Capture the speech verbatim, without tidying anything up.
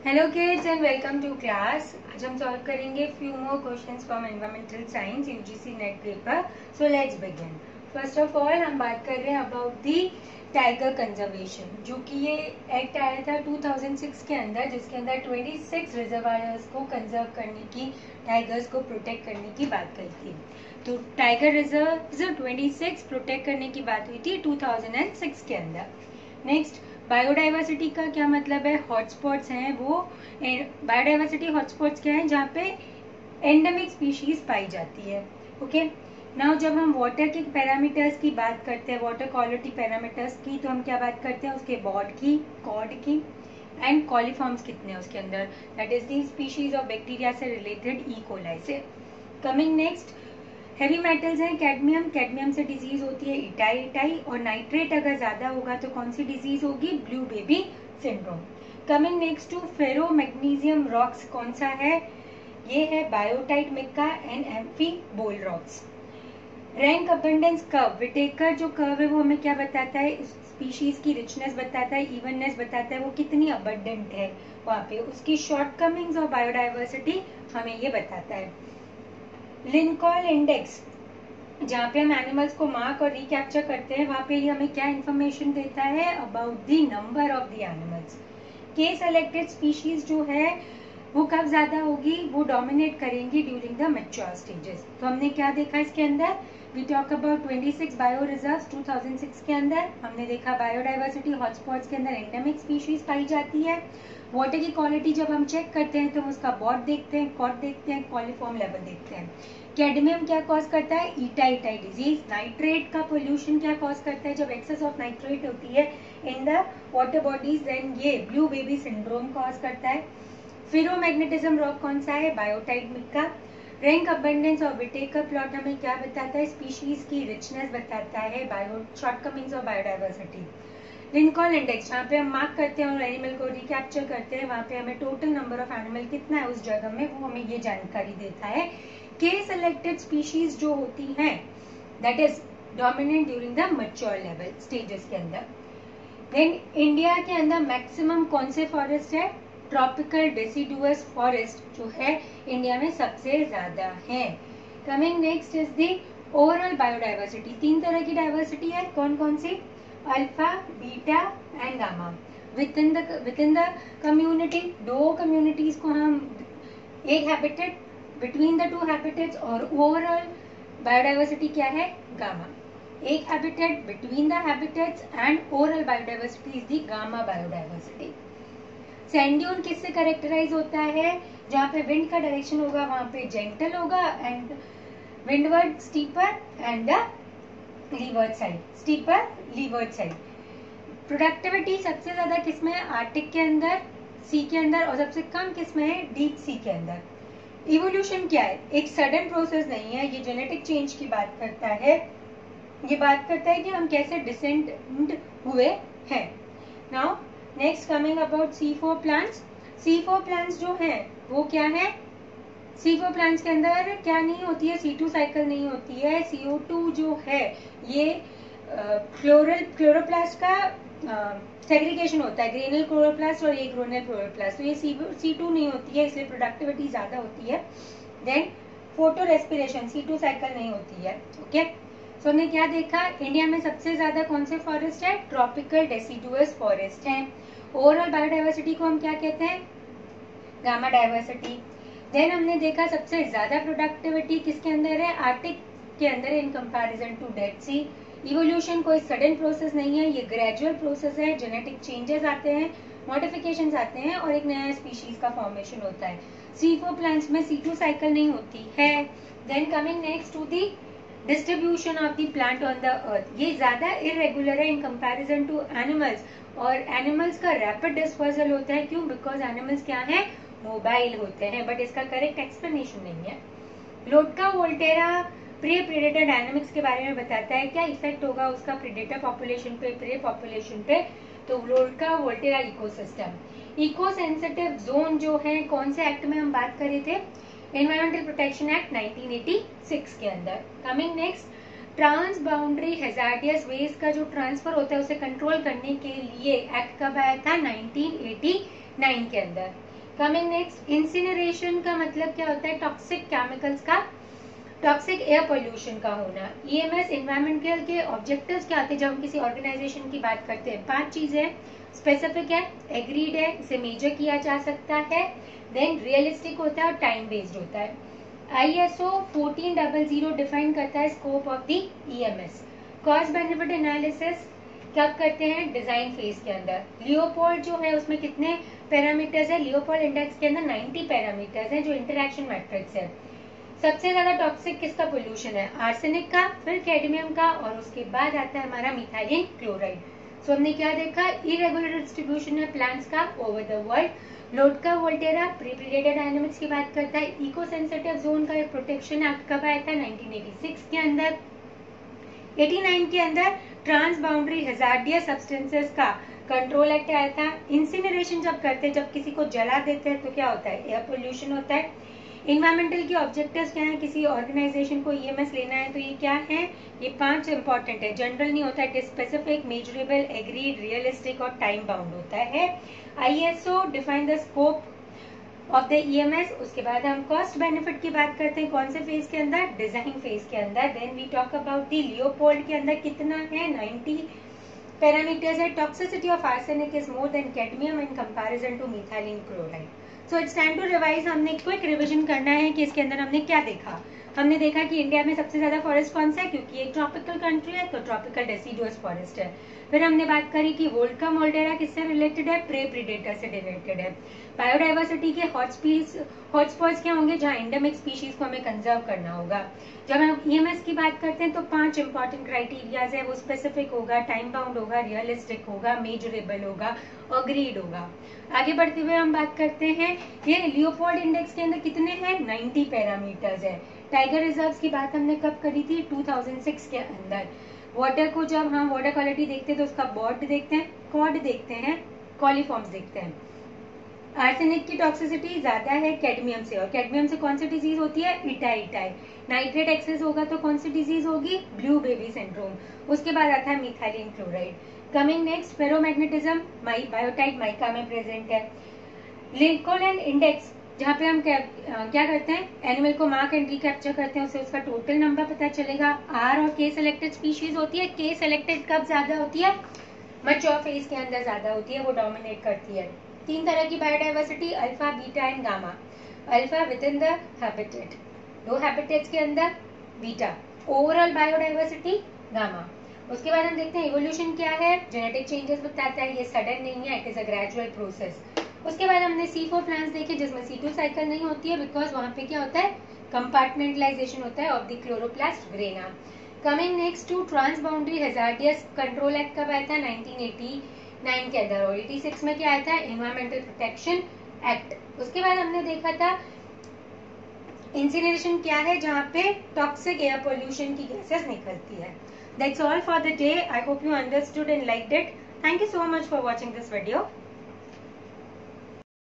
Hello kids and welcome to class. आज हम solve करेंगे few more questions from environmental science UGC NET paper. So let's begin. First of all हम बात कर रहे हैं अबाउट दी टाइगर कंजर्वेशन, जो कि ये एक्ट आया था टू थाउजेंड सिक्स के अंदर, जिसके अंदर छब्बीस रिजर्वायर्स को कंजर्व करने की, टाइगर्स को प्रोटेक्ट करने की बात कही थी। तो टाइगर रिजर्व छब्बीस प्रोटेक्ट करने की बात हुई थी टू थाउजेंड सिक्स के अंदर। नेक्स्ट, बायोडाइवर्सिटी का क्या मतलब है? हॉटस्पॉट्स हैं वो। बायोडाइवर्सिटी हॉटस्पॉट्स क्या है? जहाँ पे एंडेमिक स्पीशीज पाई जाती है। ओके, नाउ जब हम वाटर के पैरामीटर्स की बात करते हैं, वाटर क्वालिटी पैरामीटर्स की, तो हम क्या बात करते हैं? उसके बॉड की, कॉर्ड की, एंड कॉलीफॉर्म्स कितने हैं उसके अंदर, that is the species of bacteria से रिलेटेड, ई कोलाई से। कमिंग नेक्स्ट, हैवी मेटल्स हैं कैडमियम। कैडमियम से डिजीज होती है इटाई इटाई, और नाइट्रेट अगर ज्यादा होगा तो कौन सी डिजीज होगी? Blue baby syndrome. Coming next to ferro magnesium rocks, कौन सा है? ये है biotite mica and amphibole rocks. Rank abundance curve, Whittaker जो कर्व है वो हमें क्या बताता है? स्पीशीज की रिचनेस बताता है, इवननेस बताता है, वो कितनी अबंडेंट है वहाँ पे। उसकी शॉर्टकमिंग्स ऑफ बायोडाइवर्सिटी हमें ये बताता है। लिंकॉल इंडेक्स, जहाँ पे हम एनिमल्स को मार्क और रिकैप्चर करते हैं, वहाँ पे ये हमें क्या इन्फॉर्मेशन देता है? About the number of the animals. के सेलेक्टेड स्पीशीज जो है वो कब ज्यादा होगी? वो डोमिनेट करेंगी ड्यूरिंग द मैच्योर स्टेजेस। तो हमने क्या देखा इसके अंदर? वी टॉक अबाउट छब्बीस bio reserves two thousand six के अंदर। हमने देखा बायोडाइवर्सिटी हॉटस्पॉट्स के अंदर एंडेमिक स्पीशीज पाई जाती है। वाटर की क्वालिटी जब हम चेक करते हैं तो हम उसका बॉड देखते हैं, कॉट देखते हैं, कॉलीफॉर्म लेवल देखते हैं। कैडमियम क्या कॉज करता है? ईटा इटाई डिजीज। नाइट्रेट का पोल्यूशन क्या कॉज करता है? जब एक्सेस ऑफ नाइट्रेट होती है in the water bodies, then ये ब्लू बेबी सिंड्रोम कॉज करता है। फेरोमैग्नेटिज्म रॉक कौन सा है? Biotite mica. रैंक अबंडेंस और विटेकर प्लॉट हमें क्या बताता है? स्पीशीज की रिचनेस बताता है, bio shortcomings of biodiversity. Lincoln index, जहाँ पे हम मार्क करते हैं और एनिमल को रिकैप्चर करते हैं, वहाँ पे हमें टोटल नंबर ऑफ एनिमल कितना है उस जगह में, वो हमें ये जानकारी देता है। के सेलेक्टेड स्पीशीज जो होती हैं that is dominant during the mature level stages के अंदर। देन इंडिया के अंदर मैक्सिमम कौन से फॉरेस्ट है? ट्रॉपिकल डेसिडुअस फॉरेस्ट जो है इंडिया में सबसे ज्यादा है। Coming next is the overall biodiversity. तीन तरह की डाइवर्सिटी है, कौन कौन सी? Alpha, beta and gamma. Within the within the community, दो कम्युनिटीज को हम, एक habitat between the two habitats, और ओवरऑल बायोडाइवर्सिटी क्या है? गामा। एक habitat between the habitats and overall biodiversity is the gamma biodiversity. Sand dune किससे characterise होता है? जहाँ पे विंड का डायरेक्शन होगा वहां पे जेंटल होगा, and windward steeper and the leeward side, steeper leeward side. Productivity सबसे ज्यादा किसमें है? आर्टिक के अंदर, सी के अंदर, और सबसे कम किसमें है? डीप सी के अंदर। इवोल्यूशन क्या है? एक सडन प्रोसेस नहीं है, ये जेनेटिक चेंज की बात करता है। ये बात करता है कि हम कैसे डिसेंडेंट हुए हैं। Now next, coming about C four plants. C four plants जो हैं वो क्या है? सी फोर प्लांट्स के अंदर क्या नहीं होती है? सी टू साइकिल नहीं होती है। सी ओ टू जो है ये क्लोरल क्लोरोप्लास्ट का सेग्रीगेशन होता है, ग्रेनल क्लोरोप्लास्ट और एग्रोनल क्लोरोप्लास्ट। तो ये सी टू नहीं होती है, इसलिए प्रोडक्टिविटी ज्यादा होती है। Then photorespiration, C two cycle नहीं होती है। ओके, सो हमने क्या देखा? इंडिया में सबसे ज्यादा कौन से फॉरेस्ट है? ट्रॉपिकल डेसिडुअस फॉरेस्ट है। ओवरऑल बायोडाइवर्सिटी को हम क्या कहते हैं? Gamma diversity. देन हमने देखा सबसे ज्यादा प्रोडक्टिविटी किसके अंदर है? आर्टिक के अंदर in comparison to Dead Sea. Evolution कोई सडन प्रोसेस नहीं है, ये ग्रेजुअल प्रोसेस है। जेनेटिक चेंजेस आते हैं, मॉडिफिकेशंस आते हैं, और एक नया स्पीशीज का फॉर्मेशन होता है। सी फोर प्लांट्स में सी टू साइकिल नहीं होती है। Then coming next to the distribution of the plant on the earth, ये ज्यादा इरेगुलर है इन कंपैरिजन टू एनिमल्स, और एनिमल्स का रैपिड डिस्पर्सल होता है। क्यों? बिकॉज एनिमल्स क्या है? मोबाइल होते हैं, बट इसका करेक्ट एक्सप्लेनेशन नहीं है। Lotka Volterra prey predator dynamics के बारे में बताता है, क्या इफेक्ट होगा उसका प्रेडेटर पॉपुलेशन पे, प्रे पॉपुलेशन पे। तो Lotka Volterra ecosystem. Eco sensitive zone जो है, कौन से एक्ट में हम बात कर रहे थे? Environmental protection act nineteen eighty six के अंदर। Coming next, trans boundary hazardous waste का जो ट्रांसफर होता है उसे कंट्रोल करने के लिए एक्ट कब आया था? नाइनटीन एटी नाइन के अंदर। कमिंग नेक्स्ट, इंसिनरेशन का मतलब क्या होता है? टॉक्सिक केमिकल्स का, टॉक्सिक एयर पोल्यूशन का होना। ईएमएस एनवायरमेंटल के ऑब्जेक्टिव्स क्या होते हैं जब हम किसी ऑर्गेनाइजेशन की बात करते हैं? पांच चीजें, स्पेसिफिक है, एग्रीड है, इसे मेजर किया जा सकता है, देन रियलिस्टिक होता है और टाइम बेस्ड होता है। ISO fourteen double zero define करता है scope of the EMS. Cost benefit analysis कब करते हैं? डिजाइन फेज के अंदर। लियोपोल्ड जो है उसमें कितने पैरामीटर्स है? लियोपोल्ड इंडेक्स के अंदर नाइंटी पैरामीटर्स है जो इंटरेक्शन मैट्रिक्स है। सबसे ज्यादा टॉक्सिक किसका पोल्यूशन है? आर्सेनिक का, फिर कैडमियम का, और उसके बाद आता है हमारा मिथाइलिन क्लोराइड। सो हमने क्या देखा? इरेगुलर डिस्ट्रीब्यूशन है प्लांट्स का over the world. Lotka Volterra prey predator dynamics की बात करता है। इको सेंसिटिव जोन का एक प्रोटेक्शन एक्ट कब आया था? नाइनटीन एटी सिक्स के अंदर। एटी नाइन के अंदर ट्रांस बाउंड्री हैजार्डियस सब्सटेंसेस का कंट्रोल एक्ट आया था। इंसिनरेशन जब करते हैं, जब किसी को जला देते हैं तो क्या होता है? एयर पोल्यूशन होता है। इन्वायरमेंटल की ऑब्जेक्टिव्स क्या है? किसी ऑर्गेनाइजेशन को ईएमएस लेना है तो ये क्या है? ये पांच इंपॉर्टेंट है। जनरल नहीं होता है, स्पेसिफिक, मेजरेबल, एग्रीड, रियलिस्टिक और टाइम बाउंड होता है। ISO define the scope of the EMS. उसके बाद हम कॉस्ट बेनिफिट की बात करते हैं। कौन से फेज के अंदर? डिजाइन फेज के अंदर। Then we talk about the Leopold के अंदर कितना है? नाइंटी पैरामीटर्स है। Toxicity of arsenic is more than cadmium in comparison to methylene chloride. So it's time to revise. हमने क्विक रिवीजन करना है कि इसके अंदर हमने क्या देखा। हमने देखा कि इंडिया में सबसे ज्यादा फॉरेस्ट कौन सा है? क्योंकि एक ट्रॉपिकल कंट्री है तो ट्रॉपिकल डेसिडुअस फॉरेस्ट है। फिर हमने बात करी कि वोल्का मोल्डेरा किससे रिलेटेड है? प्रे प्रीडेटर से रिलेटेड है। बायोडाइवर्सिटी के हॉटस्पॉट्स क्या होंगे जहाँ एंडेमिक स्पीशीज को हमें कंजर्व करना होगा। जब हम ईएमएस की बात करते हैं तो पांच इंपॉर्टेंट क्राइटेरियाज है। वो स्पेसिफिक होगा, टाइम बाउंड होगा, रियलिस्टिक होगा, मेजरेबल होगा, अग्रीड होगा। आगे बढ़ते हुए हम बात करते हैं, ये लियोपोल्ड इंडेक्स के अंदर कितने हैं? नाइंटी पैरामीटर्स है। टाइगर रिजर्व्स की बात हमने कब करी थी? टू थाउजेंड सिक्स के अंदर। वाटर को जब हम वाटर क्वालिटी देखते हैं तो उसका बॉड देखते हैं, कॉड देखते हैं, कॉलीफॉर्म्स देखते हैं। आर्सेनिक की टॉक्सिसिटी ज्यादा है कैडमियम से, और कैडमियम से कौन सी डिजीज होती है? Itai itai. नाइट्रेट एक्सेस होगा तो कौन सी डिजीज होगी? Blue baby syndrome. उसके बाद आता है methylene chloride. Coming next, ferromagnetism biotite mica में प्रेजेंट है। लिंकोलन इंडेक्स जहाँ पे हम क्या, क्या करते हैं? एनिमल को मार्क एंड रिकैप्चर करते हैं, उससे उसका टोटल नंबर पता चलेगा। आर और के सिलेक्टेड स्पीशीज होती है। के सिलेक्टेड कब ज्यादा होती है? मैच्योर फेज के अंदर ज्यादा होती है, वो डोमिनेट करती है। तीन तरह की biodiversity, alpha, beta and gamma. Alpha within the habitat, दो हैबिटेट्स के अंदर, बीटा ओवरऑल बायोडाइवर्सिटी, गामा। उसके बाद हम देखते हैं इवोल्यूशन क्या है। जेनेटिक चेंजेस बताता है, ये सडन नहीं है, it is a gradual process. उसके बाद हमने सी फोर प्लांट्स देखे जिसमें सी टू साइकिल नहीं होती है, बिकॉज वहां पे क्या होता है? कंपार्टमेंटलाइजेशन होता है of the chloroplast grana. Coming next to trans boundary hazardous control act कब आया था? नाइनटीन एटी नाइन के अंदर। और एटी सिक्स में क्या आया था? Environmental protection act. उसके बाद हमने देखा था इंसिनरेशन क्या है, जहाँ पे टॉक्सिक एयर पोल्यूशन की गैसेस निकलती है। That's all for the day. I hope you understood and liked it. Thank you so much for watching this video.